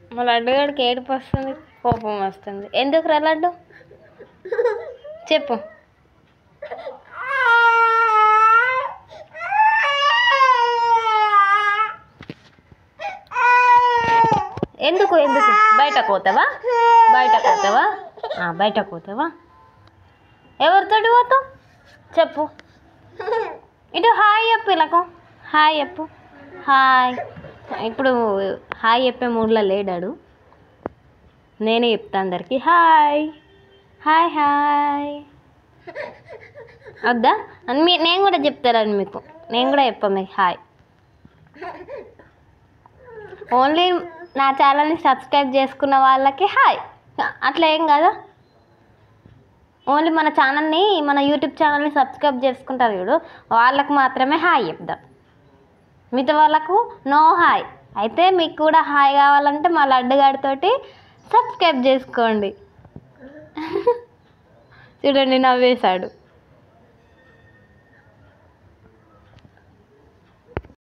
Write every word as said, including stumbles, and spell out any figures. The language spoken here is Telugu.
మా లడ్డుగాడికి ఏడుపు వస్తుంది, కోపం వస్తుంది. ఎందుకు రా లడ్డు చెప్పు. ఎందుకు ఎందుకు బయటకు పోతావా బయటకు పోతావా బయటకు పోతావా ఎవరితోటి పోతావు చెప్పు. ఇటు హాయ్ చెప్పు, ఇలాకు హాయ్ చెప్పు. హాయ్. ఇప్పుడు హాయ్ చెప్పే మూడ్లో లేడాడు, నేనే చెప్తా అందరికి హాయ్ హాయ్ హాయ్. వద్దా మీ నేను కూడా చెప్తారని మీకు, నేను కూడా చెప్పా మీకు హాయ్. ఓన్లీ నా ఛానల్ని సబ్స్క్రైబ్ చేసుకున్న వాళ్ళకి హాయ్, అట్లా ఏం కదా. ఓన్లీ మన ఛానల్ని మన యూట్యూబ్ ఛానల్ని సబ్స్క్రైబ్ చేసుకుంటారు చూడు, వాళ్ళకు మాత్రమే హాయ్ చెప్దాం, మిగతా వాళ్ళకు నో హాయ్. అయితే మీకు కూడా హాయ్ కావాలంటే మా లడ్డుగాడితోటి సబ్స్క్రైబ్ చేసుకోండి. చూడండి నవ్వేశాడు.